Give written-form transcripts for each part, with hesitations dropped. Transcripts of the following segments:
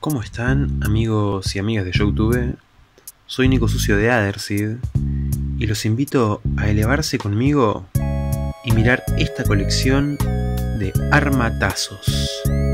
¿Cómo están, amigos y amigas de YouTube? Soy Nico Sucio de Adersid y los invito a elevarse conmigo y mirar esta colección de armatazos.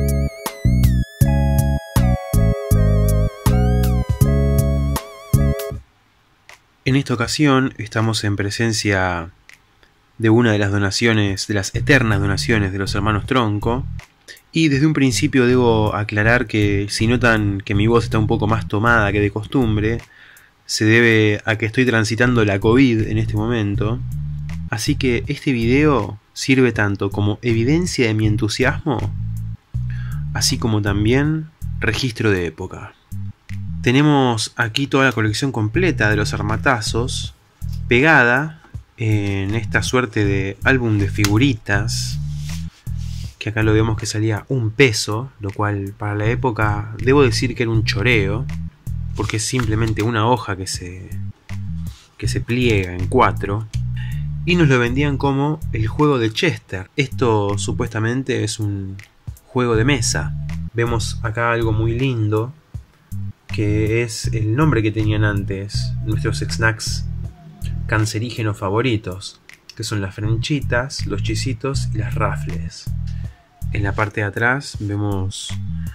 En esta ocasión estamos en presencia de una de las donaciones, de las eternas donaciones de los hermanos Tronco. Y desde un principio debo aclarar que si notan que mi voz está un poco más tomada que de costumbre, se debe a que estoy transitando la COVID en este momento. Así que este video sirve tanto como evidencia de mi entusiasmo, así como también registro de época. Tenemos aquí toda la colección completa de los armatazos, pegada en esta suerte de álbum de figuritas, que acá lo vemos que salía $1, lo cual para la época debo decir que era un choreo, porque es simplemente una hoja que se pliega en 4, y nos lo vendían como el juego de Chester. Esto supuestamente es un juego de mesa. Vemos acá algo muy lindo, que es el nombre que tenían antes nuestros snacks cancerígenos favoritos, que son las frenchitas, los chisitos y las rafles. En la parte de atrás vemos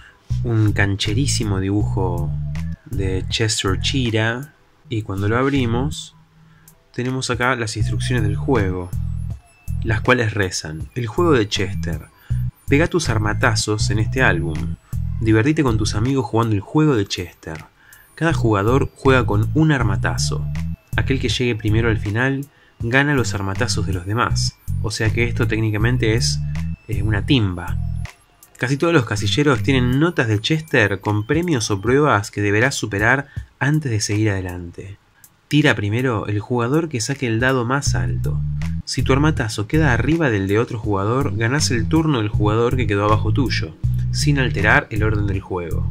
un cancherísimo dibujo de Chester Cheetah, y cuando lo abrimos tenemos acá las instrucciones del juego, las cuales rezan: el juego de Chester, pega tus armatazos en este álbum, divertite con tus amigos jugando el juego de Chester. Cada jugador juega con un armatazo, aquel que llegue primero al final gana los armatazos de los demás, o sea que esto técnicamente es una timba. Casi todos los casilleros tienen notas de Chester con premios o pruebas que deberás superar antes de seguir adelante. Tira primero el jugador que saque el dado más alto. Si tu armatazo queda arriba del de otro jugador, ganás el turno del jugador que quedó abajo tuyo, sin alterar el orden del juego.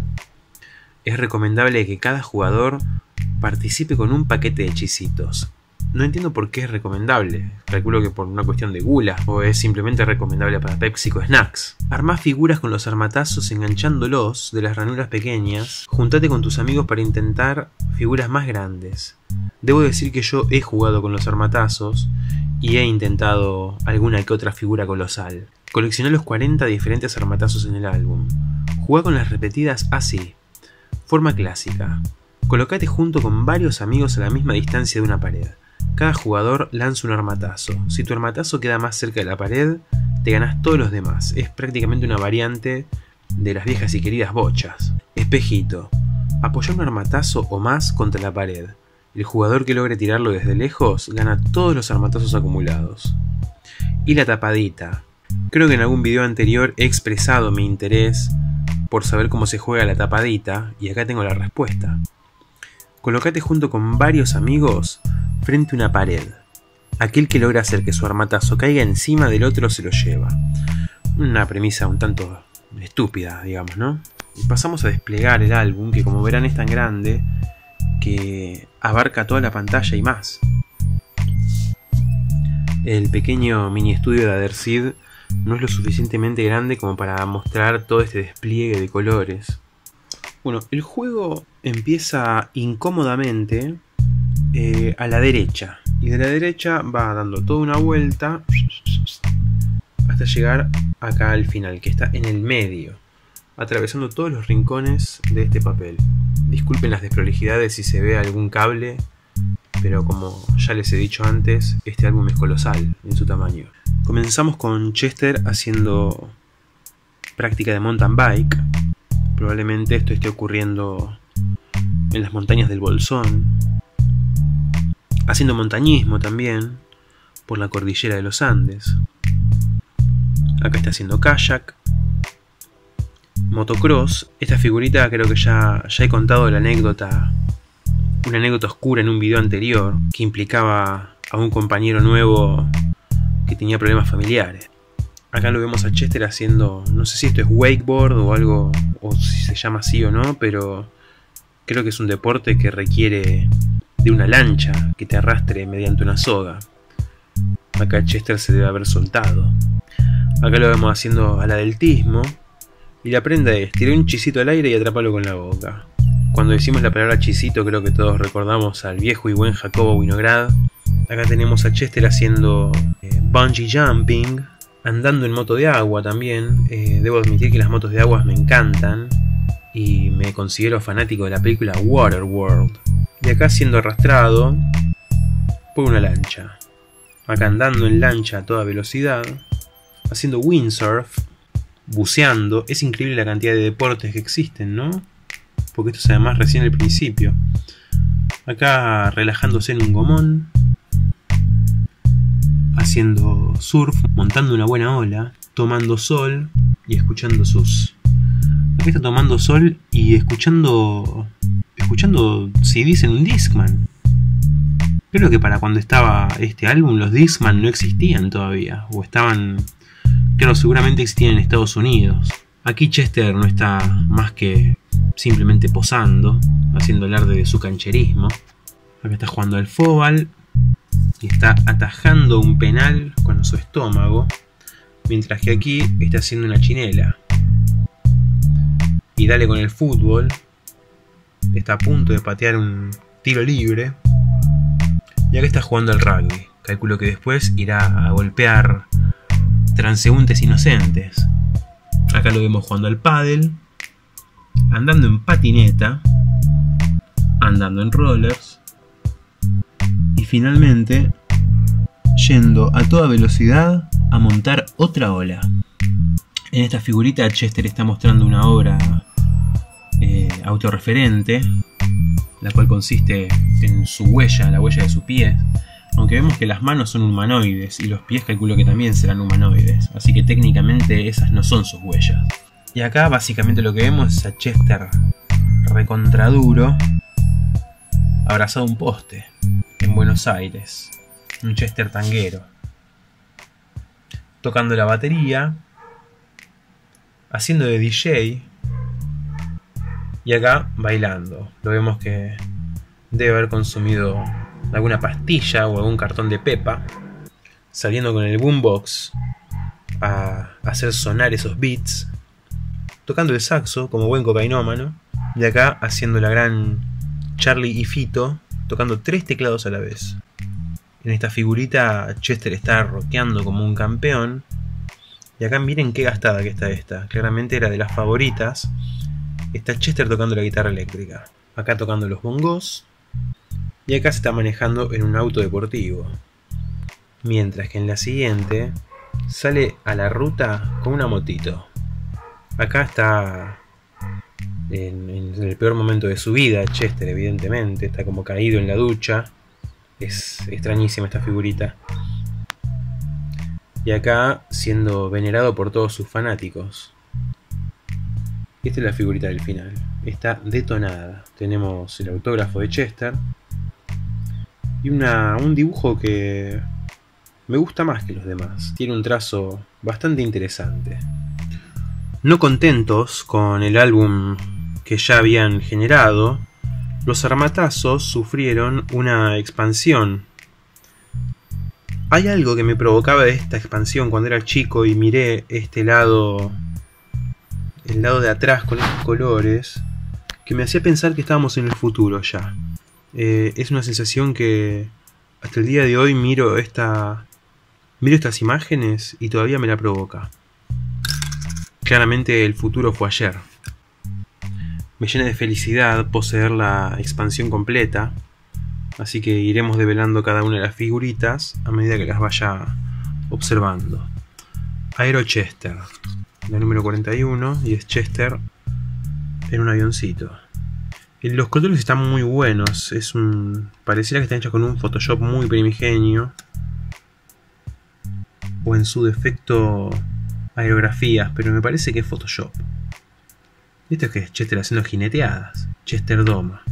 Es recomendable que cada jugador participe con un paquete de chisitos. No entiendo por qué es recomendable, calculo que por una cuestión de gula, o es simplemente recomendable para PepsiCo Snacks. Armá figuras con los armatazos enganchándolos de las ranuras pequeñas, juntate con tus amigos para intentar figuras más grandes. Debo decir que yo he jugado con los armatazos y he intentado alguna que otra figura colosal. Coleccioné los 40 diferentes armatazos en el álbum. Jugá con las repetidas así. Forma clásica. Colocate junto con varios amigos a la misma distancia de una pared. Cada jugador lanza un armatazo. Si tu armatazo queda más cerca de la pared, te ganás todos los demás. Es prácticamente una variante de las viejas y queridas bochas. Espejito. Apoya un armatazo o más contra la pared. El jugador que logre tirarlo desde lejos gana todos los armatazos acumulados. Y la tapadita. Creo que en algún video anterior he expresado mi interés por saber cómo se juega la tapadita, y acá tengo la respuesta. Colocate junto con varios amigos frente a una pared. Aquel que logra hacer que su armatazo caiga encima del otro se lo lleva. Una premisa un tanto estúpida, digamos, ¿no? Y pasamos a desplegar el álbum, que como verán es tan grande que abarca toda la pantalla y más. El pequeño mini estudio de Adersid no es lo suficientemente grande como para mostrar todo este despliegue de colores. Bueno, el juego empieza incómodamente a la derecha, y de la derecha va dando toda una vuelta hasta llegar acá al final, que está en el medio, atravesando todos los rincones de este papel. Disculpen las desprolijidades si se ve algún cable, pero como ya les he dicho antes, este álbum es colosal en su tamaño. Comenzamos con Chester haciendo práctica de mountain bike. Probablemente esto esté ocurriendo en las montañas del Bolsón. Haciendo montañismo también por la cordillera de los Andes. Acá está haciendo kayak. Motocross. Esta figurita creo que ya he contado la anécdota. Una anécdota oscura en un video anterior que implicaba a un compañero nuevo que tenía problemas familiares. Acá lo vemos a Chester haciendo, no sé si esto es wakeboard o algo, o si se llama así o no, pero creo que es un deporte que requiere de una lancha que te arrastre mediante una soga. Acá Chester se debe haber soltado. Acá lo vemos haciendo a la del Tismo, Y la prenda es: tirar un chisito al aire y atraparlo con la boca. Cuando decimos la palabra chisito, creo que todos recordamos al viejo y buen Jacobo Winograd. Acá tenemos a Chester haciendo bungee jumping, andando en moto de agua también. Debo admitir que las motos de agua me encantan y me considero fanático de la película Waterworld. Y acá siendo arrastrado por una lancha. Acá andando en lancha a toda velocidad, haciendo windsurf, buceando. Es increíble la cantidad de deportes que existen, ¿no? Porque esto es además recién el principio. Acá relajándose en un gomón, haciendo surf, montando una buena ola, tomando sol y escuchando sus... Aquí está tomando sol y escuchando CDs en un Discman. Creo que para cuando estaba este álbum los Discman no existían todavía, o estaban... Claro, seguramente existían en Estados Unidos. Aquí Chester no está más que simplemente posando, haciendo alarde de su cancherismo. Acá está jugando al fútbol y está atajando un penal con su estómago, mientras que aquí está haciendo una chinela. Y dale con el fútbol. Está a punto de patear un tiro libre. Y acá está jugando al rugby. Calculo que después irá a golpear transeúntes inocentes. Acá lo vemos jugando al pádel, andando en patineta, andando en rollers y finalmente yendo a toda velocidad a montar otra ola. En esta figurita Chester está mostrando una obra autorreferente, la cual consiste en su huella, la huella de su pie. Aunque vemos que las manos son humanoides y los pies calculo que también serán humanoides, así que técnicamente esas no son sus huellas. Y acá básicamente lo que vemos es a Chester recontraduro, abrazado a un poste en Buenos Aires, un Chester tanguero, tocando la batería, haciendo de DJ y acá bailando. Lo vemos que debe haber consumido alguna pastilla o algún cartón de pepa, saliendo con el boombox a hacer sonar esos beats, tocando el saxo como buen cocainómano, y acá haciendo la gran Charlie y Fito, tocando 3 teclados a la vez. En esta figurita Chester está rockeando como un campeón, y acá miren qué gastada que está esta, claramente era de las favoritas. Está Chester tocando la guitarra eléctrica, acá tocando los bongos, y acá se está manejando en un auto deportivo. Mientras que en la siguiente sale a la ruta con una motito. Acá está en el peor momento de su vida Chester, evidentemente. Está como caído en la ducha. Es extrañísima esta figurita. Y acá siendo venerado por todos sus fanáticos. Esta es la figurita del final. Está detonada. Tenemos el autógrafo de Chester y un dibujo que me gusta más que los demás. Tiene un trazo bastante interesante. No contentos con el álbum que ya habían generado, los Armatazos sufrieron una expansión. Hay algo que me provocaba de esta expansión cuando era chico y miré este lado, el lado de atrás con estos colores, que me hacía pensar que estábamos en el futuro ya. Es una sensación que hasta el día de hoy miro estas imágenes y todavía me la provoca. Claramente el futuro fue ayer. Me llena de felicidad poseer la expansión completa, así que iremos develando cada una de las figuritas a medida que las vaya observando. Aero Chester, la número 41, y es Chester en un avioncito. Los colores están muy buenos, pareciera que están hechos con un Photoshop muy primigenio, o en su defecto aerografías, pero me parece que es Photoshop. Esto es que es Chester haciendo jineteadas. Chester doma.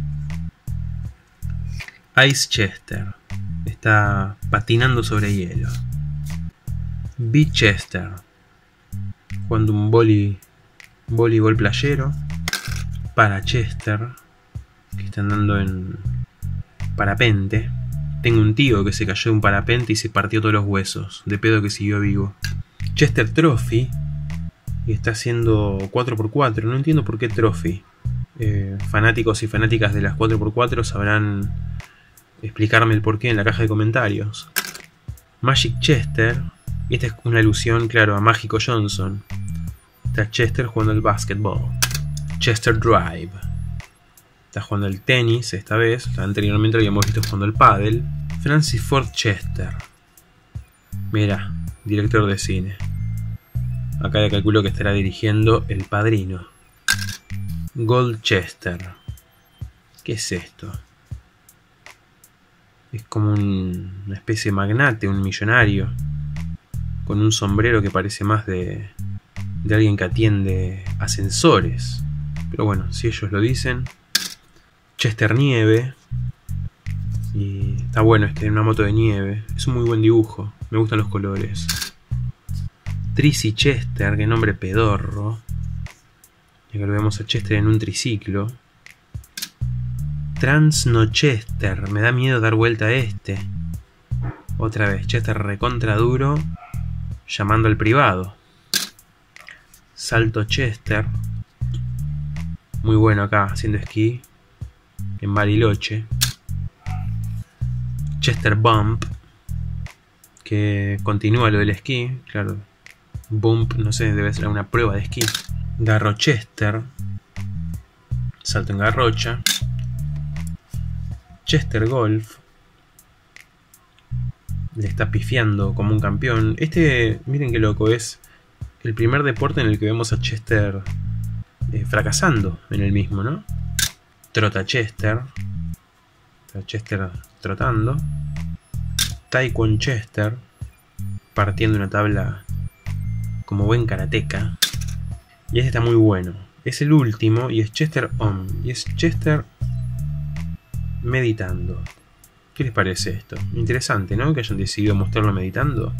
Ice Chester está patinando sobre hielo. Beach Chester jugando un voleibol playero. Para Chester, que está andando en parapente. Tengo un tío que se cayó de un parapente y se partió todos los huesos, de pedo que siguió vivo. Chester Trophy y está haciendo 4x4. No entiendo por qué Trophy. Fanáticos y fanáticas de las 4x4 sabrán explicarme el porqué en la caja de comentarios. Magic Chester. Esta es una alusión, claro, a Mágico Johnson. Está Chester jugando al básquetbol. Chester Drive. Está jugando al tenis esta vez. Anteriormente lo habíamos visto jugando al pádel. Francis Ford Chester. Mira, director de cine. Acá ya calculo que estará dirigiendo El Padrino. Gold Chester. ¿Qué es esto? Es como una especie de magnate, un millonario. Con un sombrero que parece más de alguien que atiende ascensores. Pero bueno, si ellos lo dicen. Chester Nieve. Y está bueno una moto de nieve. Es un muy buen dibujo. Me gustan los colores. Trissy Chester, qué nombre pedorro. Y acá lo vemos a Chester en un triciclo. Transnochester, me da miedo dar vuelta a este. Otra vez, Chester recontra duro, llamando al privado. Salto Chester. Muy bueno acá, haciendo esquí. En Bariloche. Chester Bump. Que continúa lo del esquí, claro. Bump, no sé, debe ser una prueba de esquí. Garrochester. Salto en garrocha. Chester Golf. Le está pifiando como un campeón. Miren qué loco, es el primer deporte en el que vemos a Chester fracasando en el mismo, ¿no? Trota Chester. Está Chester trotando. Taekwondo Chester. Partiendo una tabla como buen karateca. Y este está muy bueno. Es el último y es Chester Om. Y es Chester meditando. ¿Qué les parece esto? Interesante, ¿no? Que hayan decidido mostrarlo meditando.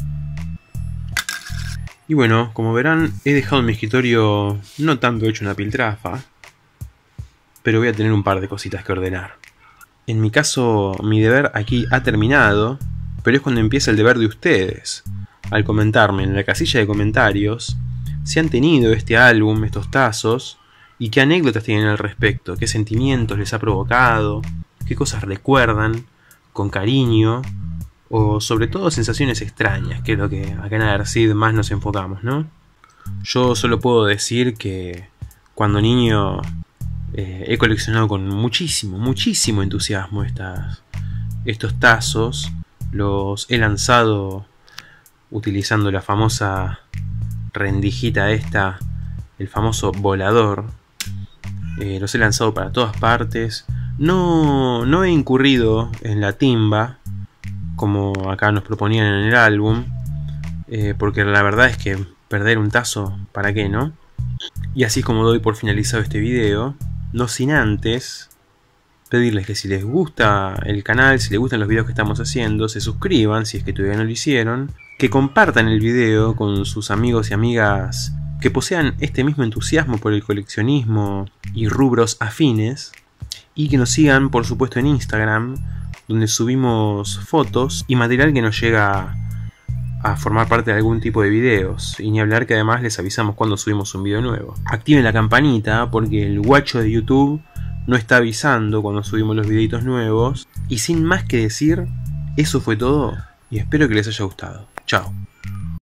Y bueno, como verán, he dejado en mi escritorio no tanto hecho una piltrafa, pero voy a tener un par de cositas que ordenar. En mi caso, mi deber aquí ha terminado, pero es cuando empieza el deber de ustedes, al comentarme en la casilla de comentarios si han tenido este álbum, estos tazos, y qué anécdotas tienen al respecto, qué sentimientos les ha provocado, qué cosas recuerdan con cariño, o sobre todo sensaciones extrañas, que es lo que acá en Adercid más nos enfocamos, ¿no? Yo solo puedo decir que cuando niño he coleccionado con muchísimo entusiasmo estos tazos. Los he lanzado utilizando la famosa rendijita esta, el famoso volador. Los he lanzado para todas partes. No he incurrido en la timba, como acá nos proponían en el álbum, porque la verdad es que perder un tazo, ¿para qué, no? Y así como doy por finalizado este video, no sin antes pedirles que si les gusta el canal, si les gustan los videos que estamos haciendo, se suscriban si es que todavía no lo hicieron, que compartan el video con sus amigos y amigas que posean este mismo entusiasmo por el coleccionismo y rubros afines, y que nos sigan por supuesto en Instagram, donde subimos fotos y material que nos llega a formar parte de algún tipo de videos, y ni hablar que además les avisamos cuando subimos un video nuevo. Activen la campanita porque el guacho de YouTube no está avisando cuando subimos los videitos nuevos. Y sin más que decir, eso fue todo y espero que les haya gustado. Chao.